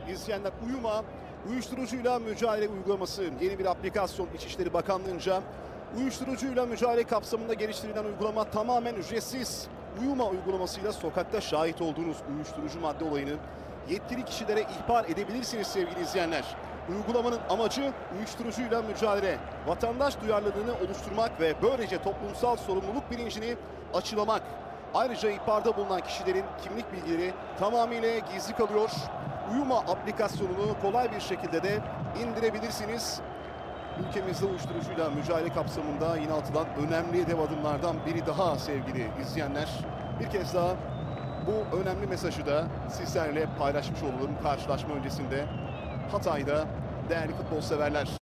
izleyenler. Uyuma uyuşturucuyla mücadele uygulaması yeni bir aplikasyon. İçişleri Bakanlığı'nca uyuşturucuyla mücadele kapsamında geliştirilen uygulama tamamen ücretsiz. Uyuma uygulamasıyla sokakta şahit olduğunuz uyuşturucu madde olayını yetkili kişilere ihbar edebilirsiniz sevgili izleyenler. Uygulamanın amacı uyuşturucuyla mücadele, vatandaş duyarlılığını oluşturmak ve böylece toplumsal sorumluluk bilincini aşılamak. Ayrıca ihbarda bulunan kişilerin kimlik bilgileri tamamıyla gizli kalıyor. Uyuma aplikasyonunu kolay bir şekilde de indirebilirsiniz. Ülkemizde uyuşturucuyla mücadele kapsamında yine atılan önemli dev adımlardan biri daha sevgili izleyenler. Bir kez daha bu önemli mesajı da sizlerle paylaşmış olalım karşılaşma öncesinde Hatay'da değerli futbol severler.